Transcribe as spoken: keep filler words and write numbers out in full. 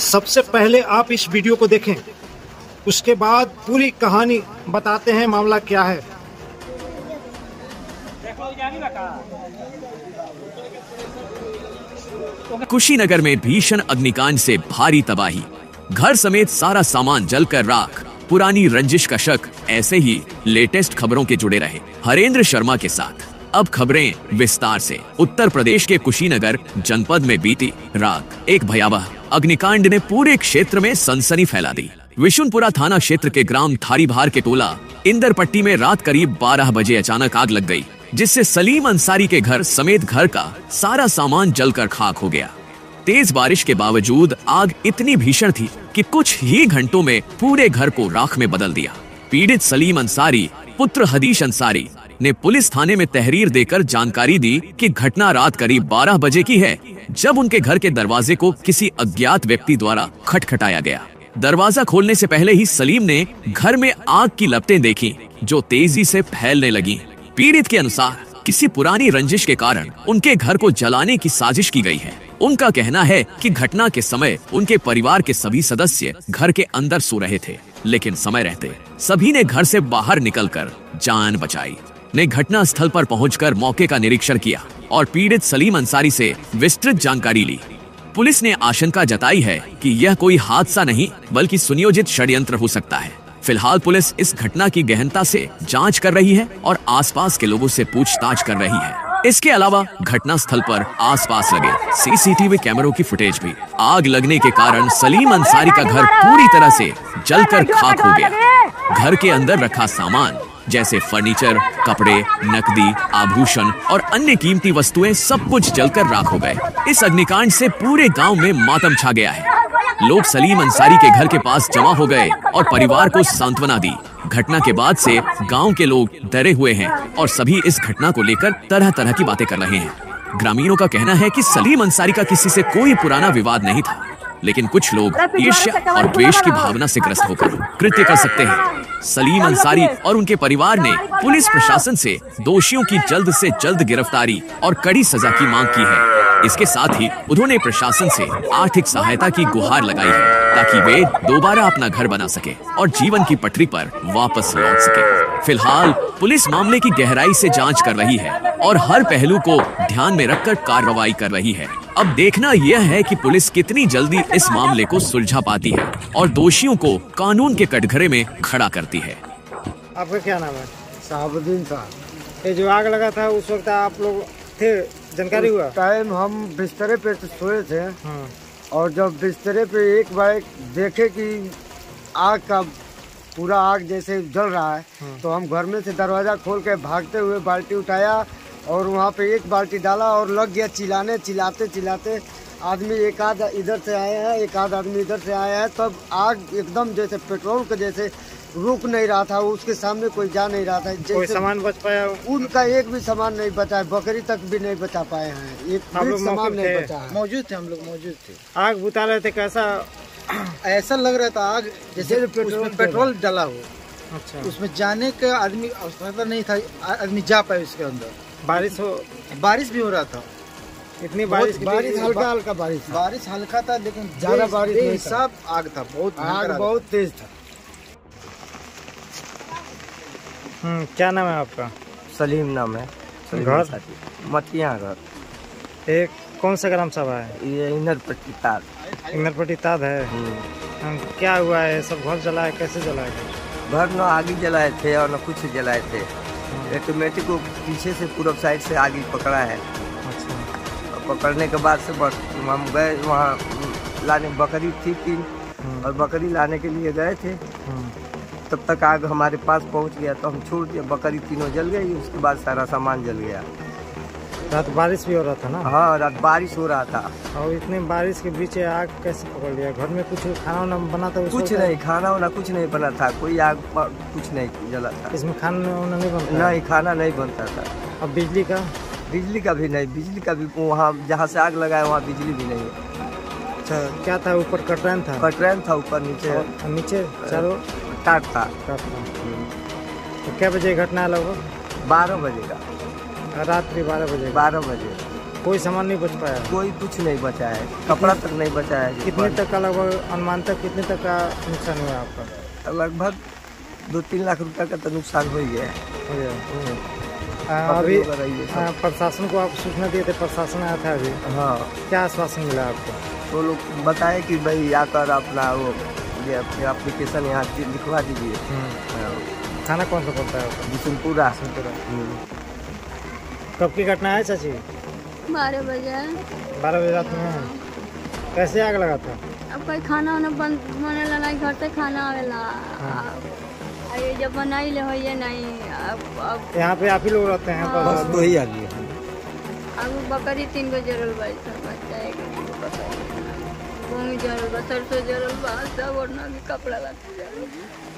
सबसे पहले आप इस वीडियो को देखें, उसके बाद पूरी कहानी बताते हैं मामला क्या है। कुशीनगर में भीषण अग्निकांड से भारी तबाही, घर समेत सारा सामान जलकर राख। पुरानी रंजिश का शक। ऐसे ही लेटेस्ट खबरों के जुड़े रहे हरेंद्र शर्मा के साथ। अब खबरें विस्तार से। उत्तर प्रदेश के कुशीनगर जनपद में बीती रात एक भयावह अग्निकांड ने पूरे क्षेत्र में सनसनी फैला दी। विशुनपुरा थाना क्षेत्र के ग्राम थारीभार के टोला इंदरपट्टी में रात करीब बारह बजे अचानक आग लग गई, जिससे सलीम अंसारी के घर समेत घर का सारा सामान जलकर खाक हो गया। तेज बारिश के बावजूद आग इतनी भीषण थी कि कुछ ही घंटों में पूरे घर को राख में बदल दिया। पीड़ित सलीम अंसारी पुत्र हदीश अंसारी ने पुलिस थाने में तहरीर देकर जानकारी दी कि घटना रात करीब बारह बजे की है, जब उनके घर के दरवाजे को किसी अज्ञात व्यक्ति द्वारा खटखटाया गया। दरवाजा खोलने से पहले ही सलीम ने घर में आग की लपटें देखी, जो तेजी से फैलने लगी। पीड़ित के अनुसार किसी पुरानी रंजिश के कारण उनके घर को जलाने की साजिश की गई है। उनका कहना है कि घटना के समय उनके परिवार के सभी सदस्य घर के अंदर सो रहे थे, लेकिन समय रहते सभी ने घर से बाहर निकलकर जान बचाई। ने घटना स्थल पर पहुंचकर मौके का निरीक्षण किया और पीड़ित सलीम अंसारी से विस्तृत जानकारी ली। पुलिस ने आशंका जताई है कि यह कोई हादसा नहीं बल्कि सुनियोजित षड्यंत्र हो सकता है। फिलहाल पुलिस इस घटना की गहनता से जांच कर रही है और आसपास के लोगों से पूछताछ कर रही है। इसके अलावा घटना स्थल पर आसपास लगे सीसीटीवी कैमरों की फुटेज भी। आग लगने के कारण सलीम अंसारी का घर पूरी तरह से जलकर खाक हो गया। घर के अंदर रखा सामान जैसे फर्नीचर, कपड़े, नकदी, आभूषण और अन्य कीमती वस्तुएं सब कुछ जलकर राख हो गए। इस अग्निकांड से पूरे गांव में मातम छा गया है। लोग सलीम अंसारी के घर के पास जमा हो गए और परिवार को सांत्वना दी। घटना के बाद से गांव के लोग डरे हुए हैं और सभी इस घटना को लेकर तरह तरह की बातें कर रहे हैं। ग्रामीणों का कहना है कि सलीम अंसारी का किसी से कोई पुराना विवाद नहीं था, लेकिन कुछ लोग ईर्ष्या और द्वेष की भावना से ग्रस्त होकर कृत्य कर सकते हैं। सलीम अंसारी और उनके परिवार ने पुलिस प्रशासन से दोषियों की जल्द से जल्द गिरफ्तारी और कड़ी सजा की मांग की है। इसके साथ ही उन्होंने प्रशासन से आर्थिक सहायता की गुहार लगाई है, ताकि वे दोबारा अपना घर बना सके और जीवन की पटरी पर वापस लौट सके। फिलहाल पुलिस मामले की गहराई से जांच कर रही है और हर पहलू को ध्यान में रखकर कार्रवाई कर रही है। अब देखना यह है कि पुलिस कितनी जल्दी इस मामले को सुलझा पाती है और दोषियों को कानून के कटघरे में खड़ा करती है। आपका क्या नाम है? साहबुद्दीन था। ये जो आग लगा था उस वक्त आप लोग थे, जानकारी हुआ? टाइम हम बिस्तरे पे सोए थे और जब बिस्तरे पे एक बार देखे कि आग का पूरा आग जैसे जल रहा है, तो हम घर में से दरवाजा खोल के भागते हुए बाल्टी उठाया और वहाँ पे एक बाल्टी डाला और लग गया चिल्लाने। चिल्लाते चिल्लाते आदमी एक आध इधर से आए हैं, एक आध आदमी इधर से आया है, तब आग एकदम जैसे पेट्रोल के जैसे रुक नहीं रहा था। उसके सामने कोई जा नहीं रहा था। कोई सामान बच पाया? उनका एक भी सामान नहीं बचा है, बकरी तक भी नहीं बचा पाए हैं, एक भी सामान नहीं बचा है। मौजूद थे, हम लोग मौजूद थे। आग बुता रहे थे, कैसा ऐसा लग रहा था आग जैसे पेट्रोल पेट्रोल डाला हुआ। अच्छा, उसमें जाने का आदमी अवसर नहीं था, आदमी जा पाए उसके अंदर। बारिश हो बारिश भी हो रहा था। इतनी बारिश बारिश हल्का हल्का बारिश बारिश हल्का था, लेकिन ज्यादा बारिश नहीं। सब आग था, बहुत आग बहुत तेज था। हम्म क्या नाम है आपका? सलीम नाम है। घर मतिया घर। एक कौन सा ग्राम सभा है? ये इंदरपट्टी ताद। इंदरपट्टी ताद है। हम, क्या हुआ है? सब घर जला है, कैसे जला है? घर न आगे जलाए थे और न कुछ जलाए थे। ऑटोमेटिक को पीछे से पूरब साइड से आगे पकड़ा है। अच्छा। और पकड़ने के बाद से बस हम गए वहाँ लाने। बकरी थी तीन और बकरी लाने के लिए गए थे, तब तक आग हमारे पास पहुंच गया तो हम छोड़ दिया। बकरी तीनों जल गई, उसके बाद सारा सामान जल गया। रात बारिश भी हो रहा था ना? हाँ, रात बारिश हो रहा था। और इतने बारिश के बीच आग कैसे पकड़ लिया? घर में कुछ खाना वाना बना था? कुछ नहीं, खाना वाना कुछ नहीं बना था। कोई आग कुछ नहीं जला था। इसमें खाना वाना नहीं बनता? नहीं, खाना नहीं बनता था। अब बिजली का? बिजली का भी नहीं। बिजली का भी वहाँ जहाँ से आग लगाया वहाँ बिजली भी नहीं है। अच्छा, क्या था ऊपर? कटरैन था? कटरैन था ऊपर, नीचे नीचे चारों टाट था। तो क्या बजे घटना लगभग? बारह बजे का। रात्रि बारह बजे? बारह बजे। कोई सामान नहीं बच पाया? कोई कुछ नहीं बचा है, कपड़ा तक नहीं बचा है। कितने तक का लगभग अनुमान तक कितने तक का नुकसान हुआ आपका? लगभग दो तीन लाख रुपए का तो नुकसान हो ही गया है। हो गया। आ, अभी आ, प्रशासन को आप सूचना दिए थे, प्रशासन आया था अभी? हाँ। क्या आश्वासन मिला आपको? तो लोग बताए कि भाई आकर अपना वो ये अपने एप्लीकेशन यहाँ लिखवा दीजिए। हाँ। थाना कौन सा पड़ता है आपका? बिशुनपुरा। कब की घटना है चाची? बारह बजे। बारह बजे रात में? कैसे आग लगा था? अब कोई खाना वाना बन बने ला, घर से खाना आवेला। आ ये जब बनाई ले हो ये नहीं। अब अब यहाँ पे आप ही लोग रहते हैं? हाँ। बस दो ही आदमी? अब बकरी तीन गो जरल बा, सब बच्चा एक बकरी, गेहूँ जरल बा, सरसों जरल बा, सब ओढ़ना के कपड़ा लाते जरल।